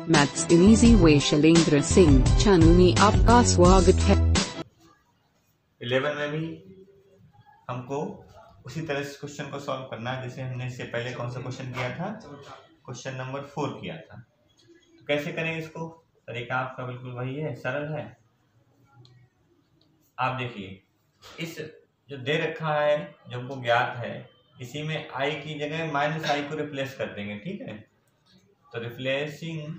Maths in easy way Shailendra Singh channel में आपका स्वागत है। 11 में भी हमको उसी तरह से क्वेश्चन को सॉल्व करना है जैसे हमने इससे पहले कौन सा क्वेश्चन किया था, क्वेश्चन नंबर 4 किया था। तो कैसे करेंगे इसको, तरीका आपका बिल्कुल वही है, सरल है। आप देखिए, इस जो दे रखा है जो हमको ज्ञात है, इसी में आई की जगह माइनस आई को रिप्लेस कर देंगे, ठीक है। तो replacing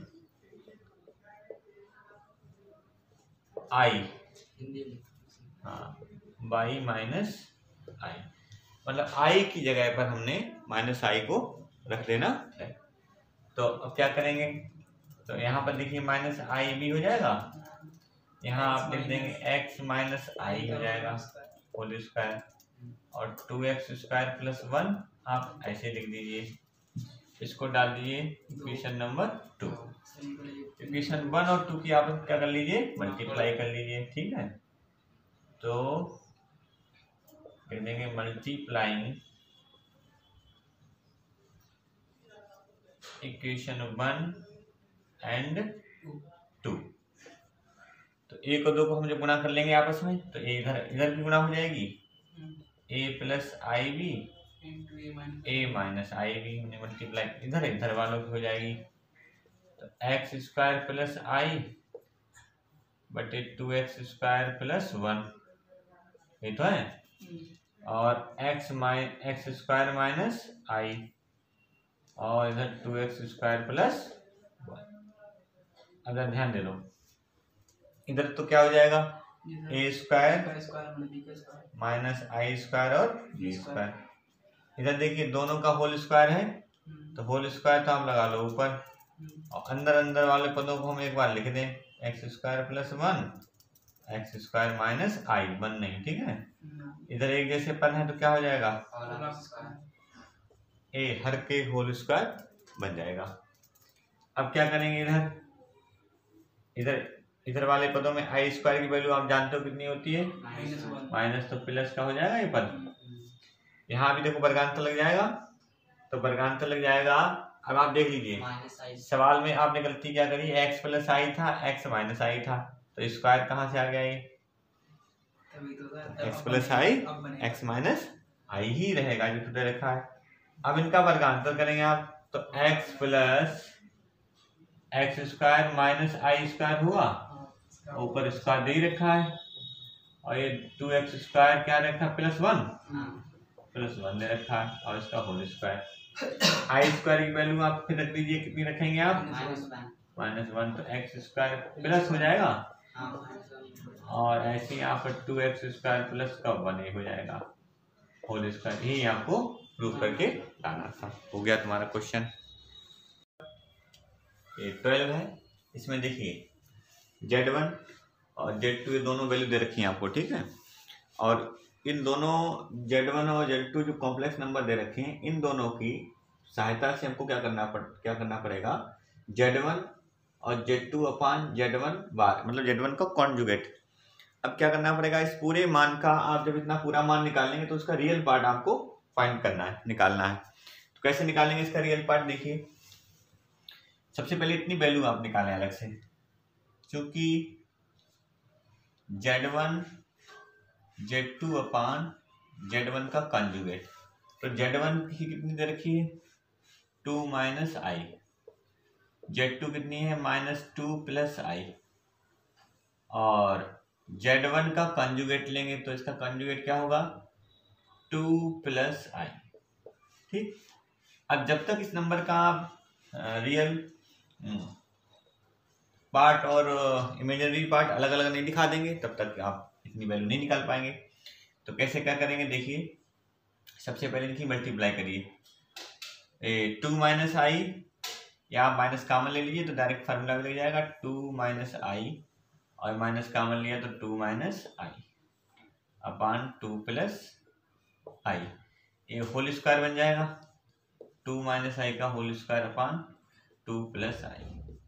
i by minus i, मतलब आई की जगह पर हमने माइनस आई को रख देना है। तो अब क्या करेंगे, तो यहाँ पर देखिए माइनस आई भी हो जाएगा, यहाँ आप लिख देंगे एक्स माइनस आई हो जाएगा होल स्क्वायर, और 2x स्क्वायर प्लस 1 आप ऐसे लिख दीजिए। इसको डाल दीजिए इक्वेशन नंबर 2। इक्वेशन 1 और 2 की आप क्या कर लीजिए, मल्टीप्लाई कर लीजिए, ठीक है। तो लिख देंगे मल्टीप्लाइंग इक्वेशन 1 एंड 2। तो ए को 2 को हम जब गुणा कर लेंगे आपस में, तो ए इधर भी गुणा हो जाएगी, a plus i b a minus i b, हमने मल्टीप्लाई इधर वालों की हो जाएगी। तो एक्स स्क्वायर प्लस आई बटे 2x स्क्वायर प्लस 1, ये तो है, और एक्स स्क्वायर माइनस आई, और इधर 2x स्क्वायर प्लस 1। अगर ध्यान दे लो, इधर तो क्या हो जाएगा, a square minus i square और बी स्क्वायर। इधर देखिए दोनों का होल स्क्वायर है, तो होल स्क्वायर तो आप लगा लो ऊपर, और अंदर वाले पदों को हम एक बार लिख दें, x square plus 1 x square minus i, 1 नहीं, ठीक है। इधर एक जैसे पद है तो क्या हो जाएगा, ए हर के होल स्क्वायर बन जाएगा। अब क्या करेंगे, इधर वाले पदों में आई स्क्वायर की वैल्यू आप जानते हो कितनी होती है, माइनस, तो प्लस का हो जाएगा ये पद। यहाँ भी देखो वर्गांतर लग जाएगा, तो वर्गांतर लग जाएगा। अब आप देख लीजिए सवाल में आपने गलती क्या करी, एक्स प्लस आई था, एक्स माइनस आई था, तो स्क्वायर कहाँ से आ गया, ये x plus i x minus i ही रहेगा जो टूटे रखा है। अब इनका वर्गांतर करेंगे आप, तो x plus x square minus i square हुआ, ऊपर स्क्वायर दे ही रखा है, और ये 2x स्क्वायर क्या रखा है, प्लस 1 दे रखा है, और इसका होल स्क्वायर। आई स्क्वायर की वैल्यू आप फिर रख लीजिए, कितनी रखेंगे आप, -1, तो एक्स स्क्वायर प्लस हो जाएगा, और ऐसे ही यहाँ पर 2x स्क्वायर प्लस का 1 हो जाएगा होल स्क्वायर। यही आपको प्रूफ करके लाना था। हो गया तुम्हारा क्वेश्चन। ये 12 है, इसमें देखिए Z1 और Z2 ये दोनों वैल्यू दे रखी हैं आपको, ठीक है। और इन दोनों Z1 और Z2 जो कॉम्प्लेक्स नंबर दे रखे हैं, इन दोनों की सहायता से हमको क्या करना पड़ेगा, Z1 और Z2 अपान Z1 बार, मतलब Z1 का कॉन्जुगेट। अब क्या करना पड़ेगा, इस पूरे मान का आप जब इतना पूरा मान निकालेंगे तो उसका रियल पार्ट आपको फाइंड करना है, निकालना है। तो कैसे निकालेंगे इसका रियल पार्ट, देखिए सबसे पहले इतनी वैल्यू आप निकालें अलग से, क्योंकि Z1 Z2 अपान Z1 का कंजुगेट, तो Z1 की कितनी दे रखी है, 2 माइनस आई, Z2 कितनी है, -2 प्लस आई, और Z1 का कंजुगेट लेंगे तो इसका कंजुगेट क्या होगा, 2 प्लस आई, ठीक। अब जब तक इस नंबर का आप रियल पार्ट और इमेजिनरी पार्ट अलग अलग नहीं दिखा देंगे, तब तक आप इतनी वैल्यू नहीं निकाल पाएंगे। तो कैसे क्या करेंगे, देखिए सबसे पहले देखिए मल्टीप्लाई करिए, 2 माइनस आई, या आप माइनस कॉमन ले लीजिए तो डायरेक्ट फार्मूला में लग जाएगा, 2 माइनस आई, और माइनस कॉमन लिया तो 2 माइनस आई अपान 2 प्लस आई, ये होल स्क्वायर बन जाएगा, 2 माइनस आई का whole square upon 2 plus i.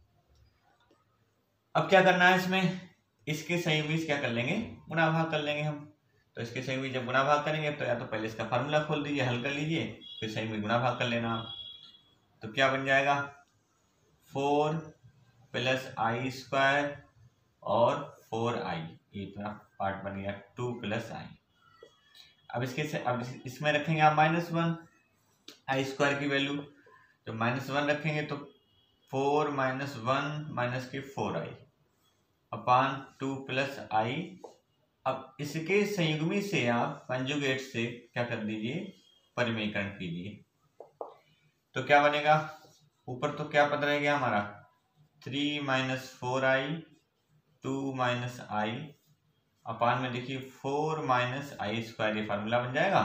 अब क्या करना है इसमें, इसके सही में क्या कर लेंगे, गुणा भाग कर लेंगे हम। तो इसके सही में जब गुणा भाग करेंगे तो या तो पहले इसका फार्मूला खोल दीजिए, हल कर लीजिए, फिर सही में गुणा भाग कर लेना आप। तो क्या बन जाएगा, 4 प्लस आई स्क्वायर और 4i, ये इतना पार्ट बन गया 2 प्लस आई। अब इसमें रखेंगे आप -1 आई स्क्वायर की वैल्यू, तो -1 रखेंगे तो 4 - 1 - के 4i अपान 2 प्लस आई। अब इसके संयुग्मी से आप कंजुगेट से क्या कर दीजिए, परिमेयकरण कीजिए, तो क्या बनेगा, ऊपर तो क्या पद रह गया हमारा 3 - 4i 2 - आई अपान में देखिए 4 - आई स्क्वायर, ये फार्मूला बन जाएगा।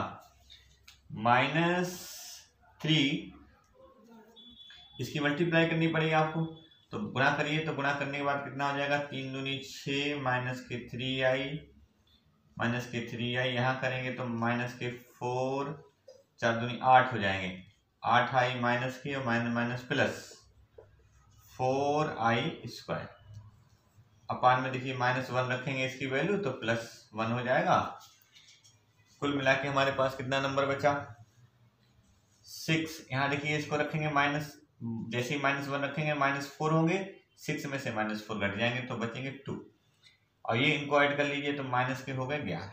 -3 इसकी मल्टीप्लाई करनी पड़ेगी आपको, तो गुणा करिए, तो गुणा करने के बाद कितना हो जाएगा 3 दूनी 6 - के 3i यहाँ करेंगे तो -के 4 4 दूनी 8 हो जाएंगे, 8i माइनस की और minus plus 4i square upon में देखिए -1 रखेंगे इसकी वैल्यू तो +1 हो जाएगा। कुल मिला के हमारे पास कितना नंबर बचा 6। यहाँ देखिए इसको रखेंगे माइनस, जैसे ही -1 रखेंगे -4 होंगे, 6 में से -4 घट जाएंगे तो बचेंगे 2, और ये इनको ऐड कर लीजिए तो माइनस के हो गए 11,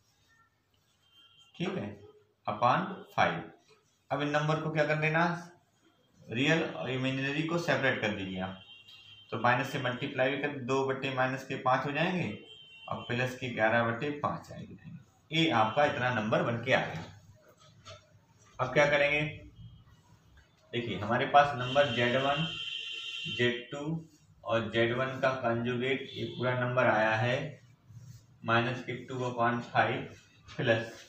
ठीक है, अपान 5। अब इन नंबर को क्या कर देना, रियल और इमेजिनरी को सेपरेट कर दीजिए आप, तो माइनस से मल्टीप्लाई भी कर 2/-5 हो जाएंगे और प्लस के 11/5 आएंगे। ये आपका इतना नंबर बन के आ गया। अब क्या करेंगे, देखिए हमारे पास नंबर Z1 Z2 और Z1 का कंजुगेट ये पूरा नंबर आया है -2/5 प्लस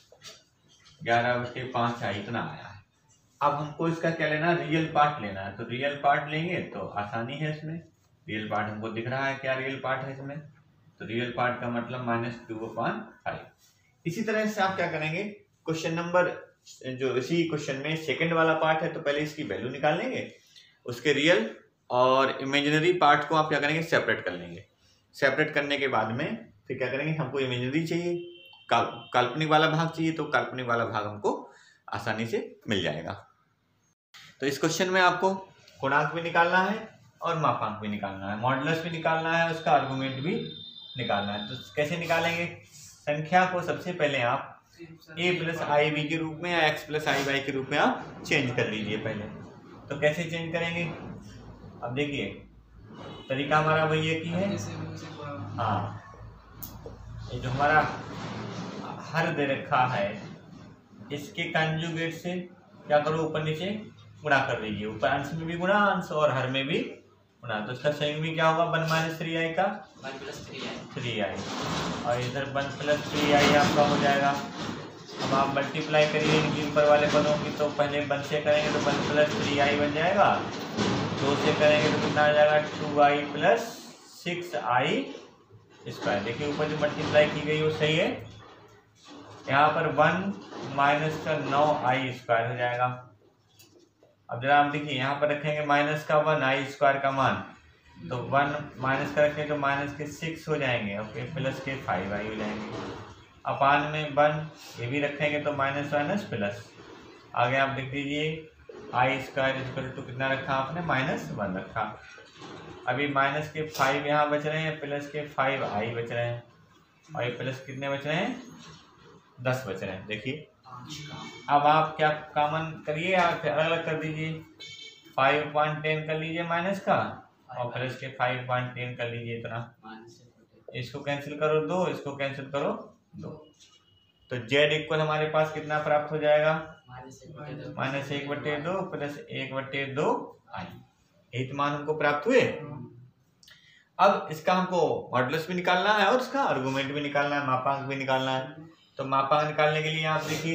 11/5 इतना आया है। अब हमको इसका क्या लेना, रियल पार्ट लेना है, तो रियल पार्ट लेंगे तो आसानी है इसमें, रियल पार्ट हमको दिख रहा है क्या रियल पार्ट है इसमें, तो रियल पार्ट का मतलब -2/5। इसी तरह से आप क्या करेंगे, क्वेश्चन नंबर जो इसी क्वेश्चन में सेकंड वाला पार्ट है तो पहले इसकी वैल्यू निकाल लेंगे, उसके रियल और इमेजिनरी पार्ट को आप क्या करेंगे सेपरेट कर लेंगे। सेपरेट करने के बाद में फिर क्या करेंगे, हमको इमेजिनरी चाहिए, काल्पनिक वाला भाग चाहिए, तो काल्पनिक वाला भाग हमको आसानी से मिल जाएगा। तो इस क्वेश्चन में आपको गुणांक भी निकालना है और मापांक भी निकालना है, मॉडुलस भी निकालना है, उसका आर्गुमेंट भी निकालना है। तो कैसे निकालेंगे, संख्या को सबसे पहले आप a + ib के रूप में या x + iy के रूप में आप चेंज कर लीजिए पहले। तो कैसे चेंज करेंगे, अब देखिए तरीका हमारा वही एक ही है। हाँ, ये जो हमारा हर दे रखा है इसके कंजुगेट से क्या करो, ऊपर नीचे गुणा कर दीजिए, ऊपर अंश में भी गुणा अंश और हर में भी गुणा, तो इसका संयुग्मी क्या होगा 1 - 3i का 1 + 3i और इधर 1 + 3i आपका हो जाएगा। अब आप मल्टीप्लाई करिए इनके ऊपर वाले पदों की, तो पहले 1 से करेंगे तो 1 + 3i बन जाएगा, 2 से करेंगे तो कितना आ जाएगा 2i + 6i स्क्वायर। देखिए ऊपर जो मल्टीप्लाई की गई वो सही है, यहाँ पर 1 - का 9i स्क्वायर हो जाएगा। अब जरा आप देखिए यहाँ पर रखेंगे -1 स्क्वायर का मान, तो 1 माइनस का रखें तो -6 हो जाएंगे और फिर प्लस के 5i हो जाएंगे, अपान में 1 ये भी रखेंगे तो माइनस प्लस, आगे आप देख लीजिए i स्क्वायर = कितना रखा आपने -1 रखा। अभी के 5 यहाँ बच रहे हैं, प्लस के 5i बच रहे हैं और ये प्लस कितने बच रहे हैं 10 बच रहे हैं। देखिए अब आप क्या कॉमन करिए, आप अलग अलग कर दीजिए, 5/10 कर लीजिए माइनस का और प्लस के 5/10 कर लीजिए इतना, इसको कैंसिल करो 2, इसको कैंसिल करो 2, तो z इक्वल हमारे पास कितना प्राप्त हो जाएगा -1/2 प्लस 1/2i, यही तो मान हमको प्राप्त हुए। अब इसका हमको मॉडुलस भी निकालना है और इसका आर्गुमेंट भी निकालना है, मापांक भी निकालना है। तो मापांक निकालने के लिए आप देखिए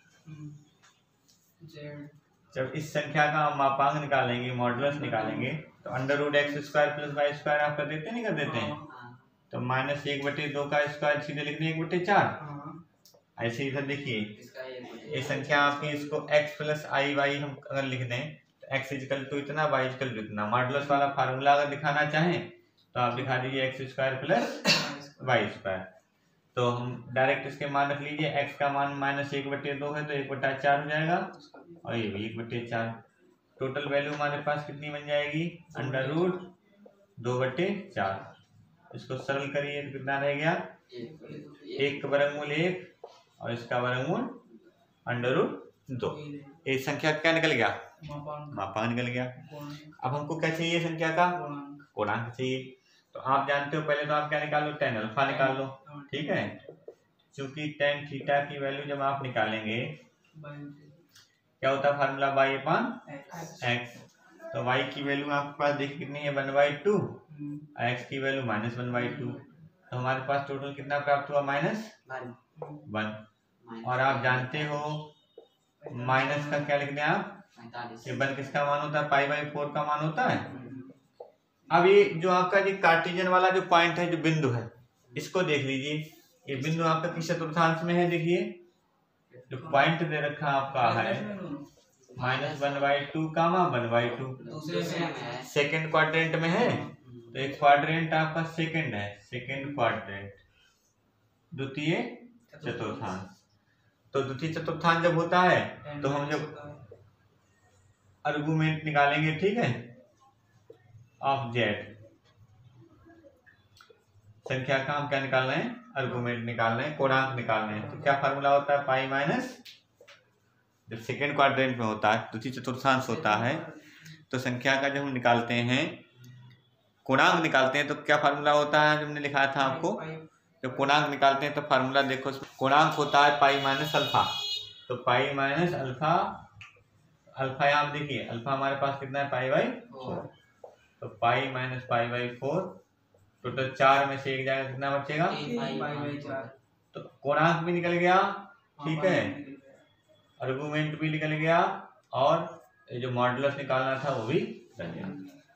जब इस संख्या का हम मापांक निकालेंगे, मॉडुलस निकालेंगे, तो √x² + y² आप कर देते नहीं कर देते हैं, तो -1/2 का स्क्वायर सीधे लिख दें 1/4। ऐसे इधर देखिए ये संख्या आपकी, इसको x + iy हम अगर लिख दें तो x = इतना, y = इतना। मॉडुलस वाला फार्मूला अगर दिखाना चाहें तो आप दिखा दीजिए x² + y², तो हम डायरेक्ट इसके मान रख लीजिए, x का मान -1/2 है तो 1/4 हो जाएगा और ये भी 1/4। टोटल वैल्यू हमारे पास कितनी बन जाएगी, 2/4। इसको सरल करिए तो कितना रह गया, 1 का वर्गमूल 1 और इसका वर्गमूल √2। ये संख्या क्या निकल गया, मापांक निकल गया। अब हमको क्या चाहिए, संख्या का पूर्णांक चाहिए। तो आप जानते हो पहले तो आप क्या निकाल लो, tan अल्फा निकाल लो, ठीक है। क्योंकि tan थीटा की वैल्यू जब आप निकालेंगे क्या होता है फार्मूला y/x। तो y की वैल्यू आपके पास देखिए कितनी है 1/2, x की वैल्यू -1/2। तो हमारे पास टोटल कितना प्राप्त हुआ, -1। और आप जानते हो माइनस का क्या लिख दें आप, ये 1 किसका मान होता है, π/4 का मान होता है। अब ये जो आपका ये कार्टेशियन वाला जो पॉइंट है, जो बिंदु है, इसको देख लीजिए। ये बिंदु आपका किस चतुर्थांश में है, देखिए जो पॉइंट दे रखा आपका है -1/2 कामा 1/2, सेकेंड क्वाड्रेंट में है। तो एक क्वाड्रेंट आपका सेकेंड है, सेकेंड क्वाड्रेंट, द्वितीय चतुर्थांश। तो द्वितीय चतुर्थांश जब होता है तो हम जब आर्गुमेंट निकालेंगे, ठीक है, ऑफ जेड, संख्या का हम क्या निकाल रहे हैं, आर्गुमेंट निकाल रहे हैं, पूर्णांक निकाल रहे हैं। तो क्या फार्मूला होता है, पाई माइनस, जब सेकेंड क्वाड्रेंट में होता है, द्वितीय चतुर्थांश होता है, तो संख्या का जब हम निकालते हैं, पूर्णांक निकालते हैं, तो क्या फार्मूला होता है, जो हमने लिखा था आपको, जब पूर्णांक निकालते हैं तो फार्मूला देखो, पूर्णांक होता है पाई माइनस अल्फा। तो पाई माइनस अल्फा, अल्फा यहाँ देखिए, अल्फा हमारे पास कितना है, π/4। तो पाई माइनस π/4, टोटल 4 में से 1 जाएगा, कितना बचेगा, तो पूर्णांक भी निकल गया, ठीक है, आर्गुमेंट भी निकल गया, और ये जो मॉडुलस निकालना था वो भी निकल गया।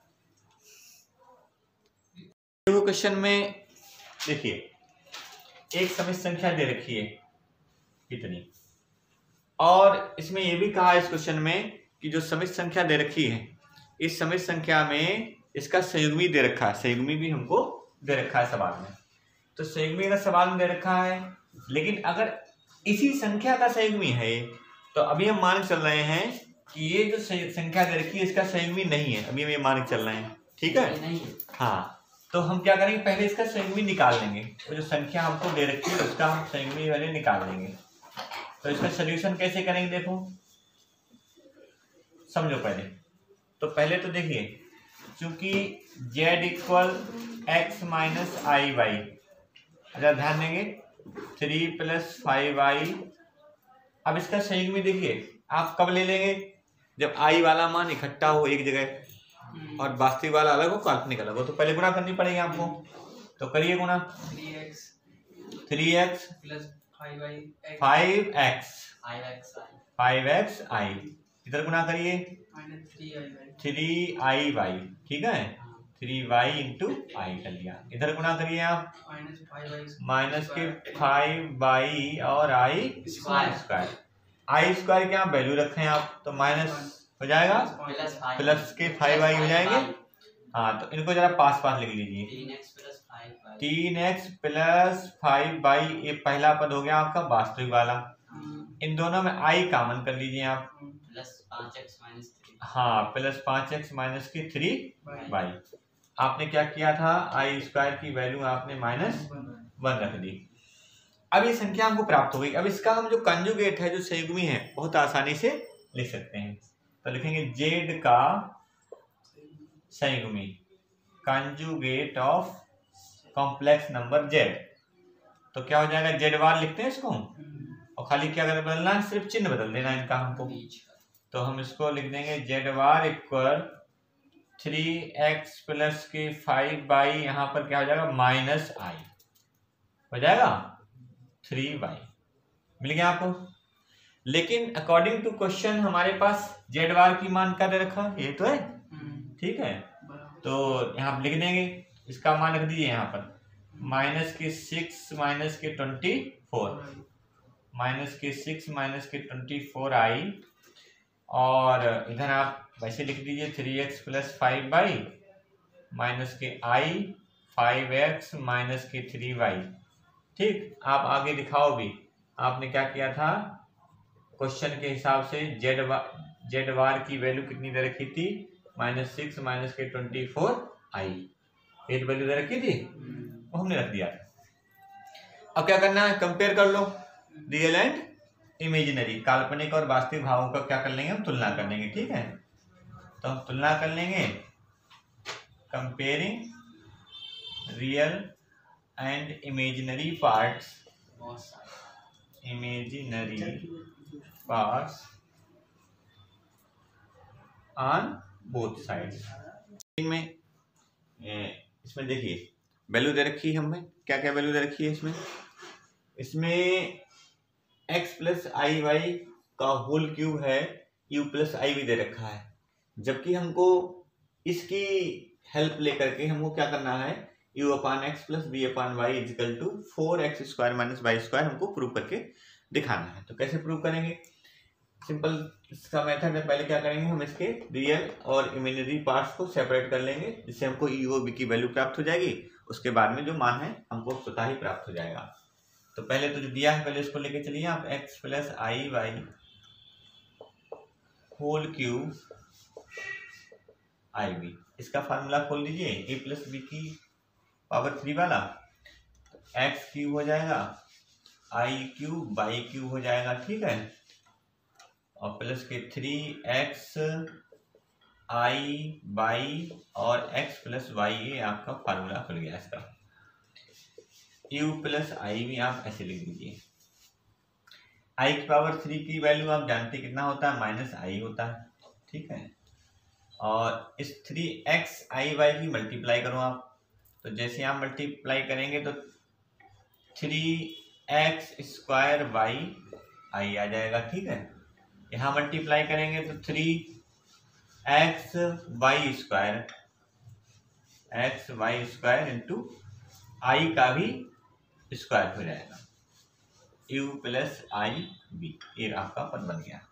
क्वेश्चन में देखिए एक समित संख्या दे रखी है कितनी, और इसमें ये भी कहा इस क्वेश्चन में कि जो समित संख्या दे रखी है, इस समित संख्या में इसका संयुग्मी दे रखा है, संयुग्मी भी हमको दे रखा है सवाल में। तो संयुग्मी का सवाल में दे रखा है, लेकिन अगर इसी संख्या का संयुग्मी है, तो अभी हम मान चल रहे हैं कि ये जो संख्या दे रखी है इसका संयुग्मी नहीं है, अभी हम ये मान चल रहे हैं, ठीक है। हाँ, तो हम क्या करेंगे, पहले इसका संयुग्मी निकाल लेंगे। तो जो संख्या हमको दे रखी है उसका हम संयुग्मी पहले निकाल लेंगे। तो इसका सोल्यूशन कैसे करेंगे, देखो समझो पहले। तो पहले तो देखिए, चूंकि z = x - i/y, अगर ध्यान देंगे 3 + 5i। अब इसका संयुग्मी देखिए आप कब ले लेंगे, जब i वाला मान इकट्ठा हो एक जगह और वास्तविक वाला अलग हो, काल्पनिक अलग हो। तो पहले गुणा करनी पड़ेगी आपको, तो करिए गुणा, 3x + 5xi, इधर गुणा करिए, 3i/y, ठीक है, 3y × i कर लिया। इधर गुणा करिए आप, माइनस के 5y और i²। i² क्या वैल्यू रखें आप, तो माइनस हो जाएगा, प्लस के 5y हो जाएंगे। हाँ, तो इनको जरा पास पास लिख लीजिए, 3x + 5y, ये पहला पद हो गया आपका वास्तविक वाला। इन दोनों में i कॉमन कर लीजिए आप, हाँ, प्लस 5x - 3y। आपने क्या किया था, i² की वैल्यू आपने -1 रख दी। अब ये संख्या हमको प्राप्त हो गई। अब इसका हम जो कंजुगेट है, जो संयुग्मी है, बहुत आसानी से लिख सकते हैं। तो लिखेंगे z का संयुग्मी, conjugate of complex number z। तो क्या हो जाएगा, z बार लिखते हैं इसको, और खाली क्या बदलना है, सिर्फ चिन्ह बदल देना इनका हमको। तो हम इसको लिख देंगे z बार = 3x + 5y, यहाँ पर क्या हो जाएगा, -i हो जाएगा, 3y मिल गया आपको। लेकिन अकॉर्डिंग टू क्वेश्चन हमारे पास z बार की मान क्या दे रखा, ये तो है, ठीक है। तो यहाँ पर लिख देंगे, इसका मान रख दीजिए यहाँ पर, -6 - 24i, और इधर आप वैसे लिख दीजिए 3x + 5y माइनस के i, 5x - 3y। ठीक, आप आगे दिखाओ भी, आपने क्या किया था, क्वेश्चन के हिसाब से z बार की वैल्यू कितनी दे रखी थी, -6 - 24i। 8 वैल्यू दे रखी थी, वो हमने रख दिया। अब क्या करना है, कंपेयर कर लो रियल एंड इमेजिनरी, काल्पनिक और वास्तविक भावों का क्या कर लेंगे हम, तुलना कर लेंगे। ठीक है, तो हम तुलना कर लेंगे, comparing real and imaginary parts, imaginary parts on both sides. में इसमें देखिए वैल्यू दे रखी है हमें, क्या क्या वैल्यू दे रखी है इसमें x प्लस आई वाई का होल क्यूब है, u प्लस आई भी दे रखा है, जबकि हमको इसकी हेल्प लेकर के हमको क्या करना है, u upon x plus b upon y is equal to 4x² minus y square हमको प्रूव करके दिखाना है। तो कैसे प्रूव करेंगे, सिंपल इसका मेथड है, पहले क्या करेंगे हम इसके रियल और इमेजिनरी पार्ट्स को सेपरेट कर लेंगे, जिससे हमको ई ओ बी की वैल्यू प्राप्त हो जाएगी। उसके बाद में जो मान है हमको स्वतः ही प्राप्त हो जाएगा। तो पहले तो जो दिया है पहले इसको लेके चलिए आप, x plus i y whole cube i b, इसका फार्मूला खोल लीजिए, a प्लस बी की पावर 3 वाला, x क्यूब हो जाएगा, आई क्यूब बाई क्यूब हो जाएगा। ठीक है, और प्लस के 3x आई बाई और x प्लस वाई, ये आपका फार्मूला खुल गया इसका। u प्लस आई भी आप ऐसे लिख दीजिए। i की पावर 3 की वैल्यू आप जानते कितना होता है, माइनस आई होता है। ठीक है, और इस 3x आई वाई की मल्टीप्लाई करो आप, तो जैसे आप मल्टीप्लाई करेंगे तो 3x स्क्वायर वाई आई आ जाएगा। ठीक है, यहाँ मल्टीप्लाई करेंगे तो 3x वाई स्क्वायर इंटू आई का भी स्क्वायर हो जाएगा, u प्लस आई बी, ये आपका पद बन गया।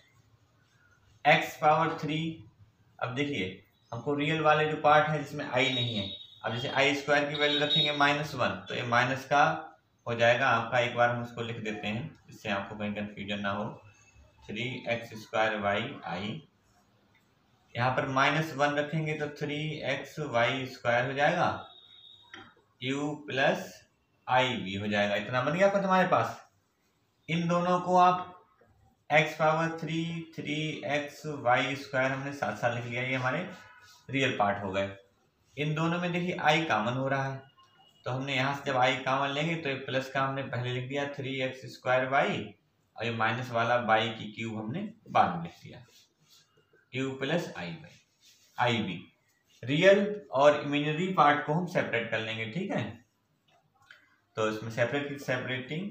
x पावर 3, अब देखिए हमको रियल वाले जो पार्ट है जिसमें i नहीं है, अब जैसे आई स्क्वायर की वैल्यू रखेंगे -1, तो ये माइनस का हो जाएगा आपका, एक बार हम उसको लिख देते हैं जिससे आपको कहीं कंफ्यूजन ना हो। 3x स्क्वायर वाई आई, यहाँ पर -1 रखेंगे तो 3x वाई स्क्वायर हो जाएगा, u प्लस आई बी हो जाएगा। इतना बन गया तुम्हारे पास। इन दोनों को आप x power 3 3x y square हमने साथ साथ लिख लिया, ये हमारे रियल पार्ट हो गए। इन दोनों में देखिए i कॉमन हो रहा है, तो हमने यहाँ से जब i कॉमन लेंगे तो ये प्लस का हमने पहले लिख दिया 3x स्क्वायर वाई, और ये माइनस वाला बाई की क्यूब हमने बाद में लिख दिया, u plus i b. Real और इमेजिनरी पार्ट को हम सेपरेट कर लेंगे। ठीक है, तो इसमें separating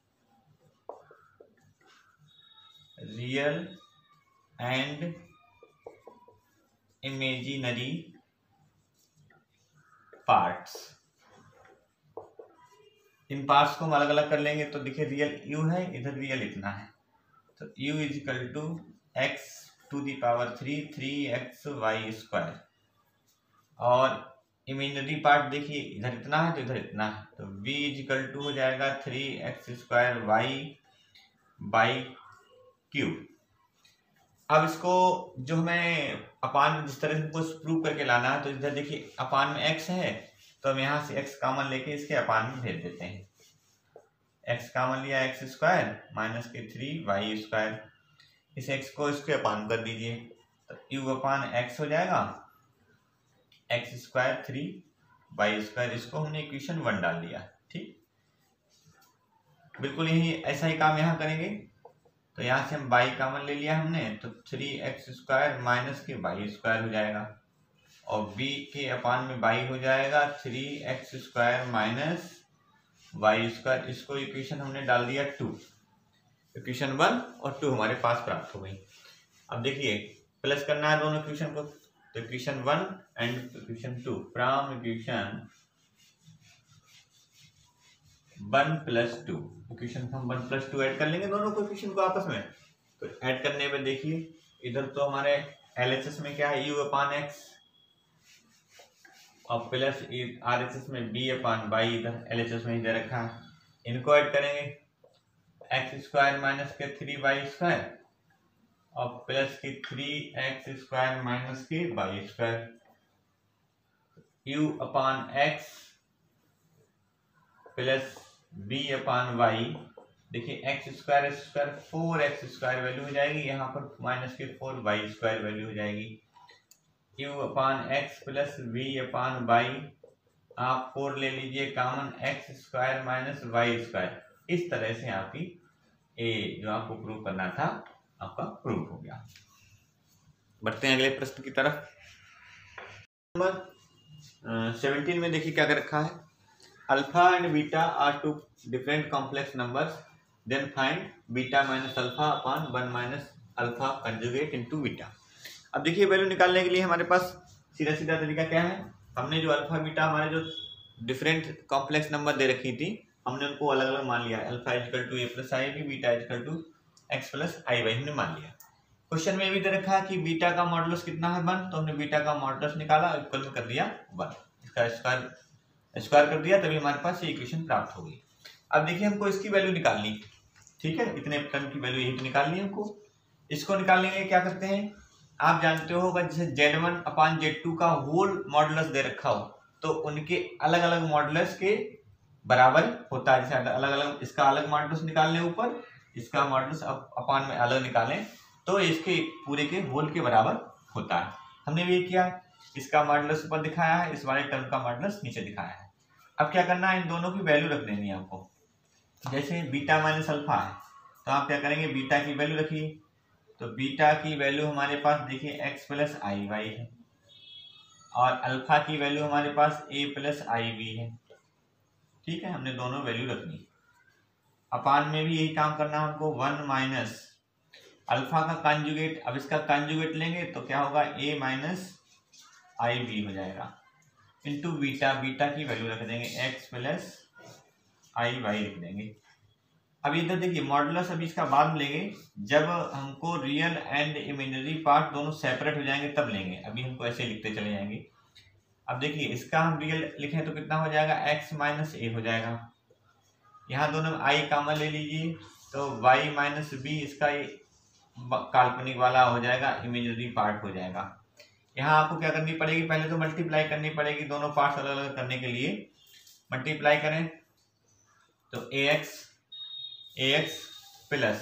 real and imaginary parts, इन पार्ट्स को हम अलग अलग कर लेंगे। तो देखिए रियल u है, इधर रियल इतना है, तो u is equal to x to the power 3 3x y square, और इमेजिनरी पार्ट देखिए इधर इतना है तो इधर इतना है, तो v इजिकल टू हो जाएगा 3x square Y by cube. अब इसको जो हमें अपान जिस तरह से हमको प्रूव करके लाना है, तो इधर देखिए अपान में x है, तो हम यहाँ से x कॉमन लेके इसके अपान में भेज देते हैं। x कॉमन लिया, x स्क्वायर माइनस के 3 वाई स्क्वायर, इस x को इसके अपान कर दीजिए, तो u अपान x हो जाएगा, x स्क्वायर 3 वाई स्क्वायर, इसको हमने इक्वेशन 1 डाल दिया। ठीक, बिल्कुल यही ऐसा ही काम यहाँ करेंगे। तो यहाँ से हम बाई कॉमन ले लिया हमने, तो 3x स्क्वायर माइनस के वाई स्क्वायर हो जाएगा, और b के अपान में बाई हो जाएगा 3x square minus y square, इसको इक्वेशन हमने डाल दिया 2, इक्वेशन 1 और 2 हमारे पास प्राप्त हो गई। अब देखिए प्लस करना है दोनों इक्वेशन को, तो equation 1 and equation 2, from equation 1 plus 2, equation हम 1 प्लस 2 ऐड कर लेंगे दोनों को इक्वेशन को आपस में। तो ऐड करने में देखिए इधर तो हमारे LHS में क्या है, u अपान एक्स, और प्लस RHS में b अपान बाई, इधर LHS में ही दे रखा है। इनको ऐड करेंगे, एक्स स्क्वायर माइनस के 3 वाई स्क्वायर, और प्लस की 3x स्क्वायर माइनस की y square, u upon x plus b upon y. देखिए एक्स स्क्वायर 4x² वैल्यू हो जाएगी, यहाँ पर माइनस के 4y² वैल्यू हो जाएगी। u upon x plus v upon y, आप 4 ले लीजिए कॉमन, x² माइनस y²। इस तरह से आपकी ए जो आपको प्रूव करना था आपका प्रूव हो गया। बढ़ते हैं अगले प्रश्न की तरफ। नंबर 17 में देखिए क्या कर रखा है, alpha and beta are two different complex numbers, then find beta minus alpha upon 1 minus alpha conjugate into beta. अब देखिए वैल्यू निकालने के लिए हमारे पास सीधा सीधा तरीका क्या है, हमने जो अल्फा बीटा हमारे जो डिफरेंट कॉम्प्लेक्स नंबर दे रखी थी हमने उनको अलग अलग मान लिया। Alpha equal to a plus i b, beta equal to x plus i y हमने मान लिया। क्वेश्चन में भी दे रखा है कि बीटा का मॉडुलस कितना है 1, तो हमने बीटा का मॉडुलस निकाला, इक्वल में कर दिया 1, इसका स्क्वायर कर दिया, तभी हमारे पास ये इक्वेशन प्राप्त हो गई। अब देखिए हमको इसकी वैल्यू निकालनी, ठीक है, इतने टर्म की वैल्यू यही निकालनी है हमको। इसको निकालने के लिए क्या करते हैं, आप जानते होगा जैसे Z1 अपान Z2 का होल मॉडुलस दे रखा हो तो उनके अलग अलग मॉडुलस के बराबर होता है। जैसे अलग अलग, इसका अलग मॉडुलस निकाल लें ऊपर, इसका मॉडुलस अपान में अलग निकालें तो इसके पूरे के होल के बराबर होता है। हमने भी किया, इसका मॉडुलस ऊपर दिखाया है, इस वाले टर्म का मॉडुलस नीचे दिखाया है। अब क्या करना है, इन दोनों की वैल्यू रख देनी है आपको। जैसे बीटा माइनस अल्फा है तो आप क्या करेंगे, बीटा की वैल्यू रखिए, तो बीटा की वैल्यू हमारे पास देखिए एक्स प्लस आई वाई है, और अल्फा की वैल्यू हमारे पास ए प्लस आई बी है। ठीक है, हमने दोनों वैल्यू रखनी। अपान में भी यही काम करना हमको, 1 माइनस अल्फा का कॉन्जुगेट, अब इसका कॉन्जुगेट लेंगे तो क्या होगा, ए माइनस आई बी हो जाएगा, इंटू बीटा, बीटा की वैल्यू रख देंगे एक्स प्लस आई वाई लिख देंगे। अब इधर देखिए मॉडुलस अभी इसका बाद में लेंगे, जब हमको रियल एंड इमेजिनरी पार्ट दोनों सेपरेट हो जाएंगे तब लेंगे, अभी हमको ऐसे लिखते चले जाएंगे। अब देखिए इसका हम रियल लिखें तो कितना हो जाएगा, x माइनस ए हो जाएगा, यहाँ दोनों में i कॉमन ले लीजिए तो y माइनस बी इसका काल्पनिक वाला हो जाएगा, इमेजिनरी पार्ट हो जाएगा। यहाँ आपको क्या करनी पड़ेगी, पहले तो मल्टीप्लाई करनी पड़ेगी, दोनों पार्ट्स अलग अलग करने के लिए मल्टीप्लाई करें तो ax plus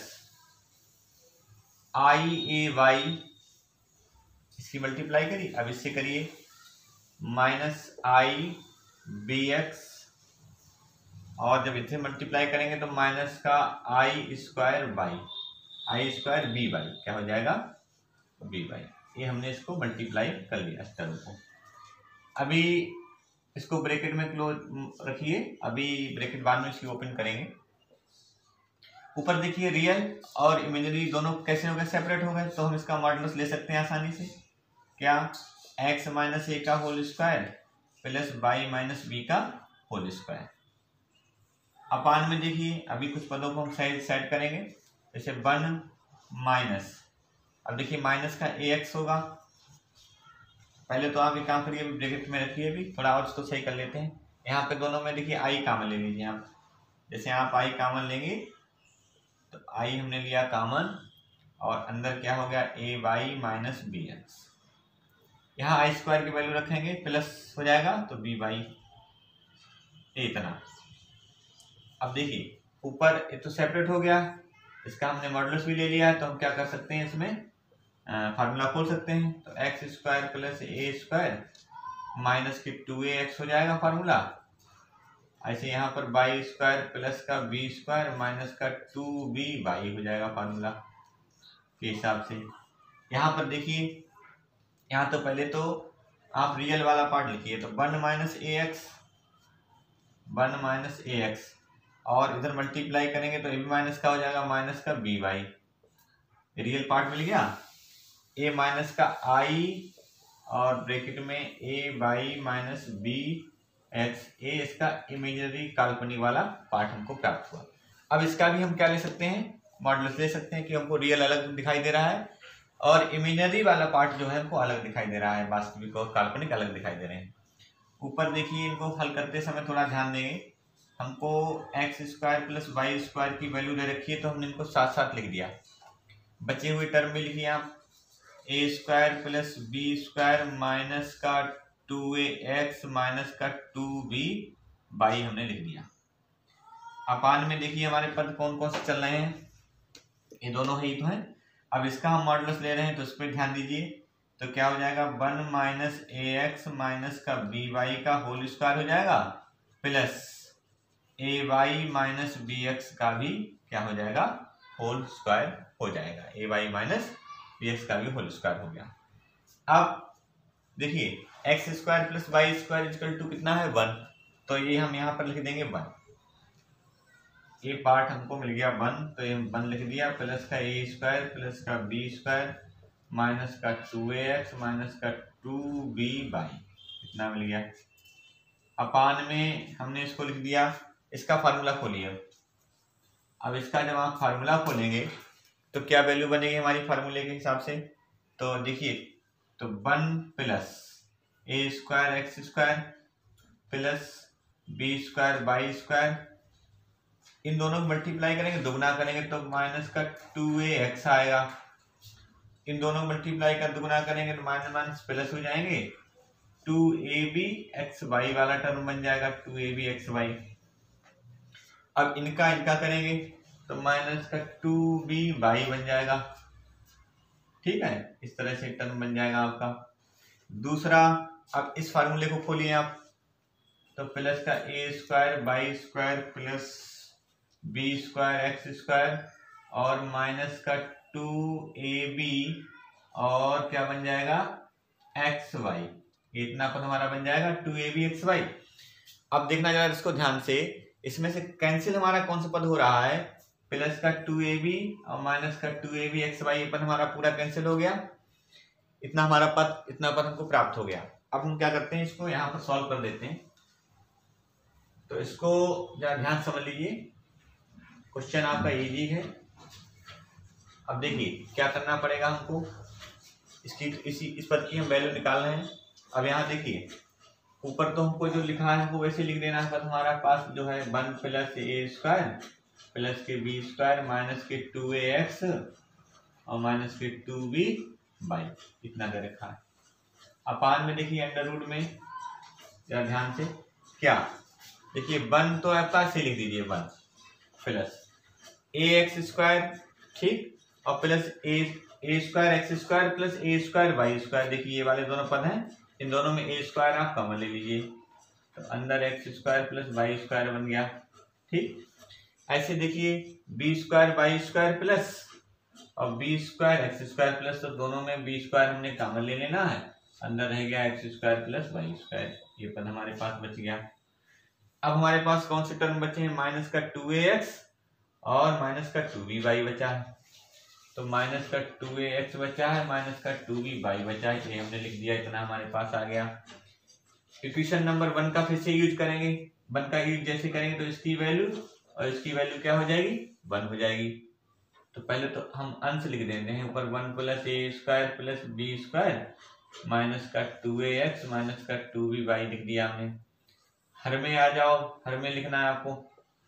i a y, इसकी मल्टीप्लाई करिए, अब इससे करिए माइनस आई बी एक्स, और जब इसे मल्टीप्लाई करेंगे तो माइनस का i square y i square b y, क्या हो जाएगा, बी बाई। ये हमने इसको मल्टीप्लाई कर लिया इस टर्म को। अभी इसको ब्रैकेट में क्लोज रखिए, अभी ब्रैकेट बाद में इसकी ओपन करेंगे। ऊपर देखिए रियल और इमेजिनरी दोनों कैसे हो गए, सेपरेट हो गए, तो हम इसका मॉडुलस ले सकते हैं आसानी से, क्या, x माइनस ए का whole square plus y minus b का होल स्क्वायर। अपान में देखिए अभी कुछ पदों को हम सेट करेंगे, जैसे 1 माइनस, अब देखिए माइनस का ax होगा, पहले तो आप एक काम करिए ब्रैकेट में रखिए, भी थोड़ा और इसको सही कर लेते हैं। यहाँ पे दोनों में देखिए i कॉमन ले लीजिए आप, जैसे आप i कॉमन लेंगे तो i हमने लिया कॉमन, और अंदर क्या हो गया, a y minus b x, यहाँ आई स्क्वायर की वैल्यू रखेंगे प्लस हो जाएगा तो बी वाई, इतना। अब देखिए ऊपर ये तो सेपरेट हो गया, इसका हमने मॉडुलस भी ले लिया है, तो हम क्या कर सकते हैं, इसमें फार्मूला खोल सकते हैं, तो x square plus a square minus के 2ax हो जाएगा फार्मूला। ऐसे यहाँ पर बाई स्क्वायर प्लस का बी स्क्वायर माइनस का 2b हो जाएगा फार्मूला के हिसाब से। यहाँ पर देखिए, यहाँ तो पहले तो आप रियल वाला पार्ट लिखिए, तो 1 माइनस ए एक्स, और इधर मल्टीप्लाई करेंगे तो ए बी माइनस का हो जाएगा, माइनस का बी वाई, रियल पार्ट मिल गया, ए माइनस का आई और ब्रैकेट में a y minus b x, a इसका इमेजिनरी काल्पनिक वाला पार्ट हमको प्राप्त हुआ। अब इसका भी हम क्या ले सकते हैं, मॉडुलस ले सकते हैं, कि हमको रियल अलग दिखाई दे रहा है और इमेजिनरी वाला पार्ट जो है हमको अलग दिखाई दे रहा है, वास्तविक और काल्पनिक अलग दिखाई दे रहे हैं। ऊपर देखिए इनको हल करते समय थोड़ा ध्यान देंगे, हमको x square plus y square की वैल्यू दे रखी है तो हमने इनको साथ साथ लिख दिया। बचे हुए टर्म में लिखिए आप, a square plus b square minus का 2ax माइनस का 2by हमने लिख दिया। अपान में देखिए हमारे पद कौन कौन से चल रहे हैं, ये दोनों ही तो हैं। अब इसका हम मॉडुलस ले रहे हैं तो इस पर ध्यान दीजिए। तो क्या हो जाएगा 1 माइनस ax माइनस का by का होल स्क्वायर हो जाएगा, प्लस ay माइनस bx का भी क्या हो जाएगा, होल स्क्वायर हो जाएगा। ay माइनस bx का भी होल स्क्वायर हो गया। अब देखिए x square plus y square equal to कितना है 1, तो ये हम यहाँ पर लिख देंगे 1। ये पार्ट हमको मिल गया 1, तो ये 1 लिख दिया, प्लस का ए स्क्वायर प्लस का बी स्क्वायर माइनस का 2ax माइनस का 2by इतना मिल गया। अपान में हमने इसको लिख दिया, इसका फार्मूला खोलिए। अब इसका जब आप फार्मूला खोलेंगे तो क्या वैल्यू बनेगी हमारी फार्मूले के हिसाब से, तो देखिए तो 1 plus a square x square plus b square by square, इन दोनों को मल्टीप्लाई करेंगे, दुगना करेंगे तो माइनस का 2ax आएगा। इन दोनों को मल्टीप्लाई कर दुगना करेंगे तो माइनस माइनस प्लस हो जाएंगे, 2abxy वाला टर्म बन जाएगा 2abxy। अब इनका करेंगे तो माइनस का 2by बन जाएगा। ठीक है, इस तरह से टर्म बन जाएगा आपका। दूसरा, अब इस फार्मूले को खोलिए आप, तो प्लस का a square by square plus b square x square और माइनस का 2ab और क्या बन जाएगा xy, इतना पद हमारा बन जाएगा 2abxy। अब देखना जरा इसको ध्यान से, इसमें से कैंसिल हमारा कौन सा पद हो रहा है, प्लस का 2ab और माइनस का 2abxy, ये पद हमारा पूरा कैंसिल हो गया। इतना पद हमको प्राप्त हो गया। अब हम क्या करते हैं, इसको यहाँ पर सॉल्व कर देते हैं। तो इसको जरा ध्यान समझ लीजिए, क्वेश्चन आपका इजी है। अब देखिए क्या करना पड़ेगा हमको, इस पद की हम वैल्यू निकाल रहे हैं। अब यहाँ देखिए ऊपर तो हमको जो लिखा है हमको वैसे लिख देना है, बस हमारा पास जो है 1 प्लस ए स्क्वायर प्लस के बी स्क्वायर माइनस के 2ax और माइनस के 2by इतना दे रखा है। अपान में देखिए अंडर रूट में जरा ध्यान से, क्या देखिए 1 तो आपका ऐसे लिख दीजिए 1 प्लस ax स्क्वायर, ठीक, और plus a square x square plus a square y square. देखिए ये वाले दोनों पद हैं, इन दोनों में ए स्क्वायर आप कॉमन ले लीजिए, तो अंदर x square plus y square बन गया। ठीक, ऐसे देखिए b square y square plus और b square x square plus, तो दोनों में बी स्क्वायर हमने कॉमन ले लेना है, अंदर रह गया x square plus y square, ये पद हमारे पास बच गया। अब हमारे पास कौन से टर्म बचे हैं, माइनस का 2ax और माइनस का 2by बचा है, तो माइनस का 2ax बचा है, माइनस का 2by बचा है, ये हमने लिख दिया, इतना हमारे पास आ गया। इक्वेशन नंबर 1 का फिर से यूज करेंगे, 1 का यूज जैसे करेंगे तो इसकी वैल्यू और इसकी वैल्यू क्या हो जाएगी 1 हो जाएगी। तो पहले तो हम अंश लिख देते हैं, ऊपर 1 plus a square plus b square minus का 2ax माइनस का 2by लिख दिया हमने। हर में आ जाओ, हर में लिखना है आपको,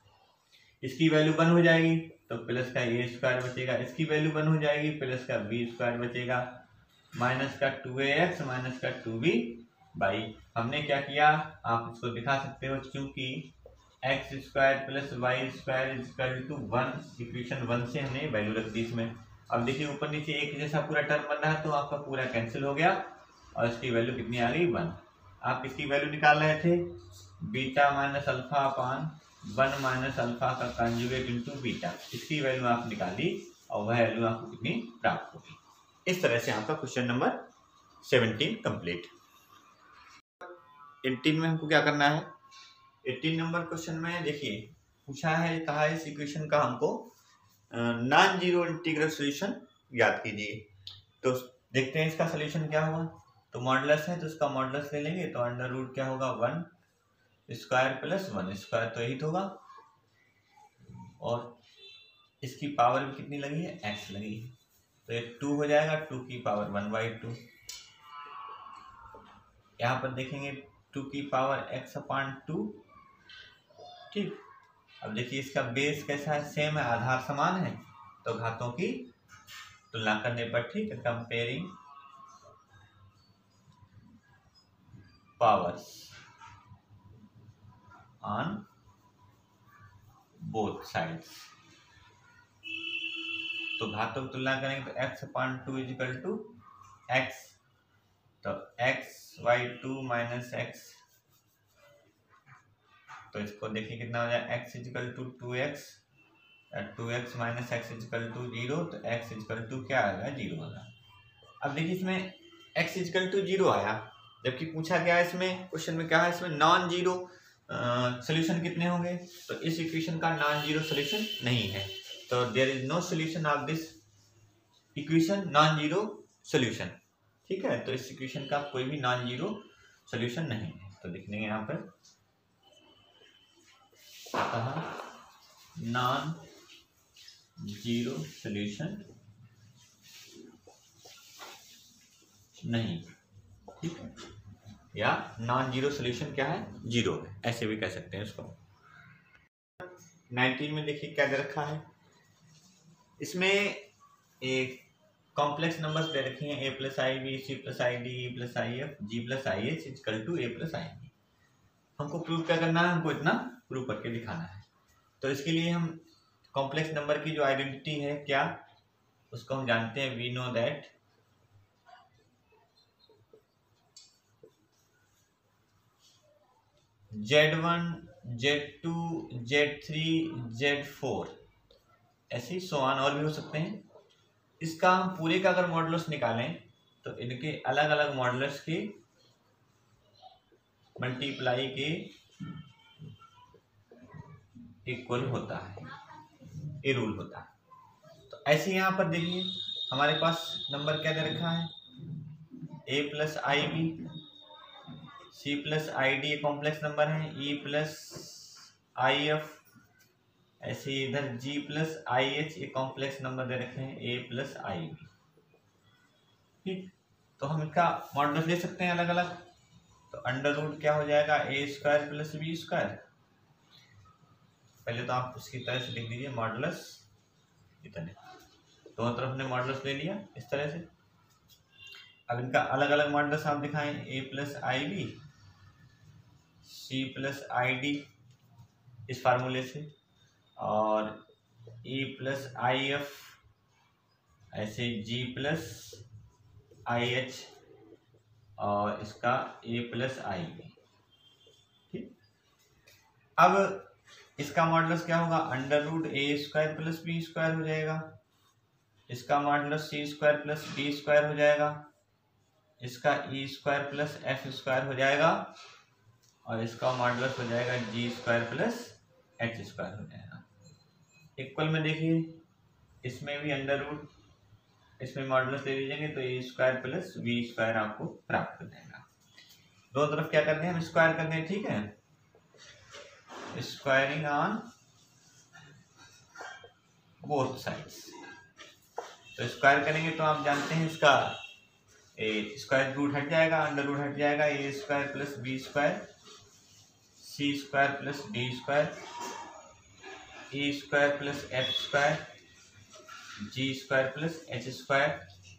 इसकी वैल्यू 1 हो जाएगी तो प्लस का ए स्क्वायर बचेगा, इसकी वैल्यू 1 हो जाएगी प्लस का बी स्क्वायर बचेगा, माइनस का 2ax माइनस का 2by। हमने क्या किया, आप इसको दिखा सकते हो, क्योंकि x square plus y square equal to 1, equation 1 से हमने वैल्यू रख दी इसमें। अब देखिए ऊपर नीचे एक जैसा पूरा टर्म बन रहा है, तो आपका पूरा कैंसिल हो गया और इसकी वैल्यू कितनी आ गई 1। आप इसकी वैल्यू निकाल रहे थे, beta minus alpha upon 1 minus alpha का कंजुगेट इंटू बीटा, इसकी वैल्यू आप निकाली और वह वैल्यू आपको कितनी प्राप्त होगी। इस तरह से आपका क्वेश्चन नंबर 17 कंप्लीट। 18 में हमको क्या करना है, 18 नंबर क्वेश्चन में देखिए पूछा है, कहा है इस इक्वेशन का हमको नॉन जीरो इंटीग्रल सॉल्यूशन याद कीजिए। तो देखते हैं इसका सॉल्यूशन क्या होगा। तो मॉडुलस है तो इसका मॉडुलस ले लेंगे, तो अंडर रूट क्या होगा 1 स्क्वायर प्लस 1 स्क्वायर, तो यही होगा, और इसकी पावर भी कितनी लगी है x लगी है, तो ये 2 हो जाएगा, 2 की पावर 1/2। यहाँ पर देखेंगे 2 की पावर x अपान 2। ठीक, अब देखिए इसका बेस कैसा है, सेम है, आधार समान है, तो घातों की तुलना करने पर, ठीक है, comparing powers on both sides. तो घातों की तुलना करेंगे तो x/2 इजिकल टू x, तो x/2 माइनस x, तो इसको देखिए कितना हो जाए x equal to 2x, 2x minus x equal to 0, तो x इजिकल टू क्या आएगा 0 आएगा। अब देखिए इसमें x इजिकल टू 0 आया, जबकि पूछा गया इसमें क्वेश्चन में क्या है, इसमें नॉन जीरो सोल्यूशन कितने होंगे, तो इस इक्वेशन का नॉन जीरो सोल्यूशन नहीं है, तो there is no solution of this equation, non zero solution. ठीक है, तो इस इक्वेशन का कोई भी नॉन जीरो सोल्यूशन नहीं है। तो लिख लेंगे यहाँ पर नॉन जीरो सोल्यूशन नहीं, ठीक है, या नॉन जीरो सोल्यूशन क्या है, जीरो है, ऐसे भी कह सकते हैं इसको। 19 में देखिए क्या दे रखा है, इसमें एक कॉम्प्लेक्स नंबर्स दे रखे हैं a plus i b, c plus i d, e plus i f, g plus i h equal to a plus i b. हमको प्रूव क्या करना है, हमको इतना प्रूव करके दिखाना है। तो इसके लिए हम कॉम्प्लेक्स नंबर की जो आइडेंटिटी है क्या, उसको हम जानते हैं, we know that Z1, Z2, Z3, Z4 ऐसे सो ऑन और भी हो सकते हैं। इसका हम पूरे का अगर मॉडुलस निकालें तो इनके अलग अलग मॉडुलस के मल्टीप्लाई के इक्वल होता है, ये रूल होता है। तो ऐसे यहाँ पर देखिए हमारे पास नंबर क्या दे रखा है, a plus i b, c plus i d complex number है, ई प्लस आई एफ, ऐसे इधर g प्लस आई एच ये कॉम्प्लेक्स नंबर दे रखे हैं, a प्लस आई बी। ठीक, तो हम इसका मॉडुलस ले सकते हैं अलग अलग, तो अंडर रूट क्या हो जाएगा, a square plus b square. पहले तो आप उसकी तरह से लिख दीजिए मॉडुलस, इतने दोनों तरफ ने मॉडुलस ले लिया इस तरह से। अब इनका अलग अलग मॉडुलस आप दिखाएं, a plus i b, c plus i d इस फार्मूले से, और e प्लस आई एफ, ऐसे g प्लस आई एच, और इसका a प्लस आई बी। ठीक, अब इसका मॉडुलस क्या होगा, under root a square plus b square हो जाएगा, इसका modulus c square plus b square हो जाएगा, इसका e square plus f square हो जाएगा, और इसका मॉडुलस हो जाएगा g square plus h square हो जाएगा। इक्वल में देखिए इसमें भी अंडर रूट, इसमें मॉडुलस ले लीजिएंगे तो a square plus b square आपको प्राप्त हो जाएगा। दो तरफ क्या करते हैं, हम स्क्वायर करते हैं, ठीक है, स्क्वायरिंग ऑन बोथ साइड्स। तो स्क्वायर करेंगे तो आप जानते हैं इसका स्क्वायर रूट हट जाएगा, अंडर रूट हट जाएगा, a square plus b square, c square plus d square, a square plus f square, g square plus h square,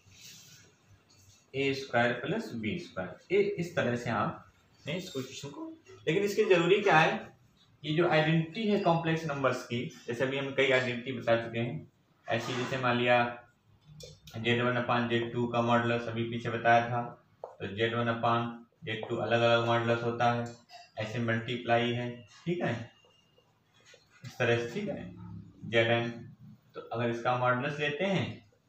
a square plus b square. ये इस तरह से आप नहीं इस क्वेश्चन को, लेकिन इसकी जरूरी क्या है, ये जो आइडेंटिटी है कॉम्प्लेक्स नंबर्स की, जैसे अभी हम कई आइडेंटिटी बता चुके हैं, ऐसी जैसे मान लिया Z1/Z2 का मॉडुलस अभी पीछे बताया था, तो Z1/Z2 अलग अलग मॉडुलस होता है, ऐसे मल्टीप्लाई है, ठीक है, इस तरह से, ठीक है, Zn। तो अगर इसका मॉडुलस लेते हैं,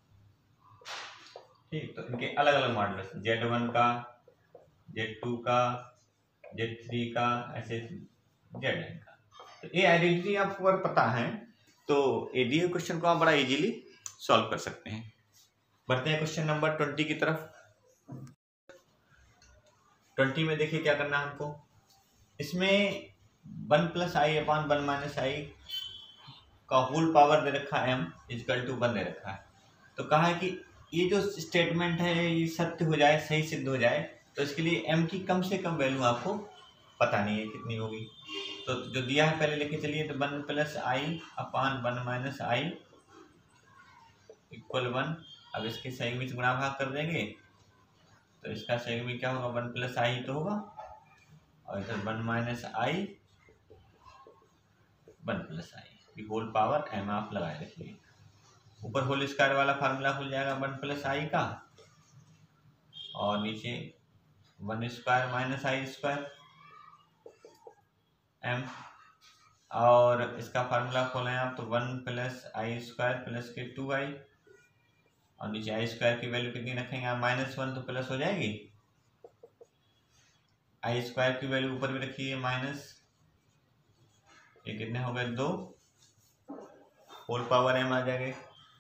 ठीक, तो इनके अलग अलग मॉडुलस, Z1 का, Z2 का, Z3 का, ऐसे Zn का। तो ये आइडेंटिटी आपको अगर पता है तो ये दिए क्वेश्चन को आप बड़ा इजीली सॉल्व कर सकते हैं। बढ़ते हैं क्वेश्चन नंबर 20 की तरफ। 20 में देखिए क्या करना है हमको, इसमें 1 plus i upon 1 minus i का होल पावर दे रखा है m इक्वल टू 1 दे रखा है। तो कहा है कि ये जो स्टेटमेंट है ये सत्य हो जाए, सही सिद्ध हो जाए, तो इसके लिए m की कम से कम वैल्यू आपको पता नहीं है कितनी होगी। तो जो दिया है पहले लेके चलिए, तो 1 plus i upon 1 minus i equal 1। अब इसके सही में गुणा भाग कर देंगे तो इसका सही में क्या होगा, 1 प्लस आई तो होगा, और इधर 1 minus i 1 plus i whole power m आप लगाए रखिए। ऊपर होल स्क्वायर वाला फार्मूला खुल जाएगा 1 प्लस आई का, और नीचे 1 square minus i square m, और इसका फार्मूला खोलें आप तो 1 प्लस आई स्क्वायर प्लस के 2i, और नीचे आई स्क्वायर की वैल्यू कितनी रखेंगे आप -1 तो प्लस हो जाएगी। आई स्क्वायर की वैल्यू ऊपर भी रखिए माइनस, ये कितने हो गए 2 होल पावर m आ जाएंगे।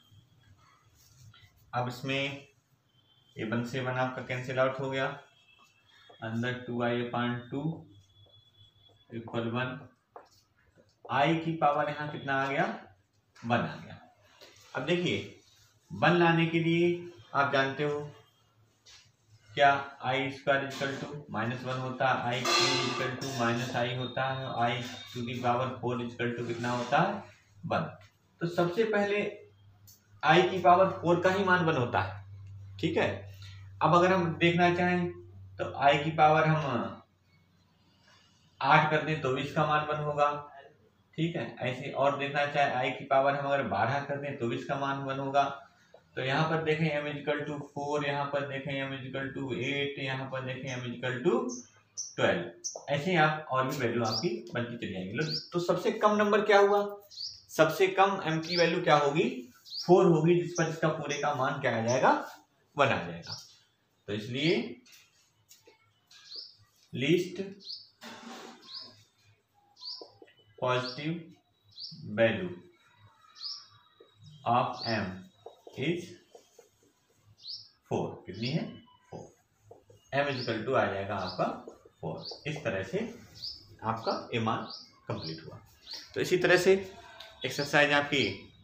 अब इसमें ये 1 से 1 आपका कैंसिल आउट हो गया, अंदर 2i/2 इक्वल 1, आई की पावर यहाँ कितना आ गया 1 आ गया। अब देखिए 1 लाने के लिए आप जानते हो क्या आई स्क्वायर इक्वल टू -1 होता है, i cube equal to minus i होता है, i to the power 4 equal to कितना होता है 1। तो सबसे पहले आई की पावर 4 का ही मान 1 होता है, ठीक है। अब अगर हम देखना चाहें तो आई की पावर हम 8 कर दें तो भी इसका मान 1 होगा, ठीक है। ऐसे और देखना चाहे आई की पावर हम अगर 12 कर दें तो भी इसका मान 1 होगा। तो यहाँ पर देखें m इक्वल टू 4, यहाँ पर देखें m इक्वल टू 8, यहाँ पर देखें m इक्वल टू 12, ऐसे ही आप और भी वैल्यू आपकी बनती चली जाएगी। तो सबसे कम नंबर क्या हुआ, सबसे कम m की वैल्यू क्या होगी 4 होगी, जिस पर इसका पूरे का मान क्या आ जाएगा 1 आ जाएगा। तो इसलिए least positive value of m is 4, कितनी है 4, m इक्वल टू आ जाएगा आपका 4। इस तरह से आपका ये मान कंप्लीट हुआ। तो इसी तरह से एक्सरसाइज आपकी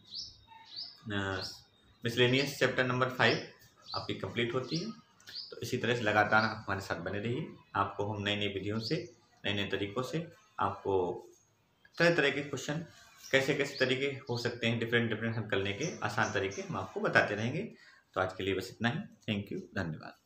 मिसलेनियस चैप्टर नंबर 5 आपकी कंप्लीट होती है। तो इसी तरह से लगातार आप हमारे साथ बने रहिए, आपको हम नई नई विधियों से नए नए तरीकों से आपको तरह तरह के क्वेश्चन कैसे कैसे तरीके हो सकते हैं डिफरेंट हल करने के आसान तरीके हम आपको बताते रहेंगे। तो आज के लिए बस इतना ही। थैंक यू, धन्यवाद।